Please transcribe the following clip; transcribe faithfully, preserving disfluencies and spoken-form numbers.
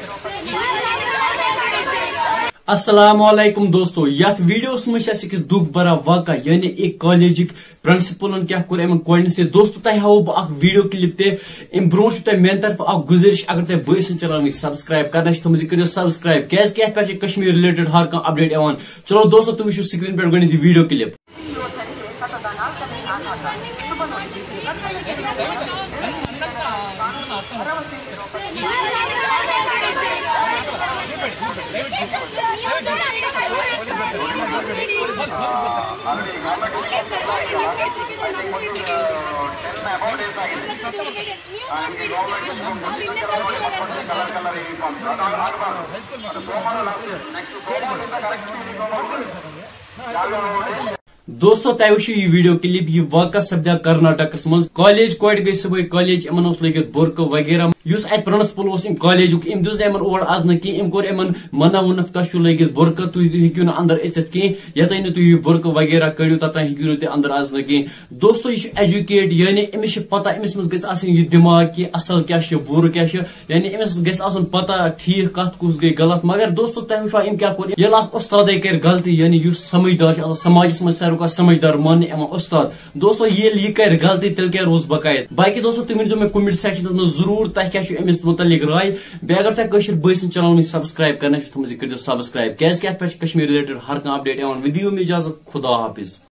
अस्सलामुअलैकुम दोस्तों, यथ वीडियोस में अकिस दुख भरा वाक़ा यानी एक कॉलेज प्रिंसिपलन क्या कोर अमन से दोस्तों तह हाव बह वीडियो क्लिप ते अम ब्रो मे तरफ अ गुजारिश अगर तुम बस चैनल सब्सक्राइब करना कर सब्सक्राइब क्या पे कश्मीर रिलेटेड हर कह अपडेट आवान। चलो दोस्तों तुम वो स्क्रीन पे गणित वीडियो क्लिप। दोस्तों तय वो यह वीडियो क्लिप यह वाक़ा सपदा कर्नाटक मज कॉलेज कोड़ गई सुबह कॉलेज इन लगित बुरक वगैरह उस अत प्रिंसिपल कॉलेज अम दुस ओर आज न कह अम कोर मना वोन तुह लगित बुरक तुम हेकू ना अंदर अचित कह यतन तुम बुरक वगैरह कड़ो तोतान हेकू तुम अंदर आज न कह। दोस्तों यह एजुकेट यानी अमिस पता अमिस मज गई दिमाग कि असल क्या बुर क्या यानी अमिस गई पता ठीक कत कुछ गई गलत। मगर दोस्तों तुम वो अम क्या कोर ये उस्ताद कर गलती यानी समझदार समाज मज समझदार मान उस्ताद। दोस्तों ये यह कर गलती तेल क्या रोज बकायद। बाकी दोस्तों तुम वो कमेंट सेक्शन में जरूर तह क्या अमिस मुतलिक राय बे अगर तुम कशर बस चैनल सब्सक्राइब करना तुम कर सब्सक्राइब क्या कश्मीर रिलेटेड हर कह अपडेट वीडियो में इजाजत खुदा हाफिज।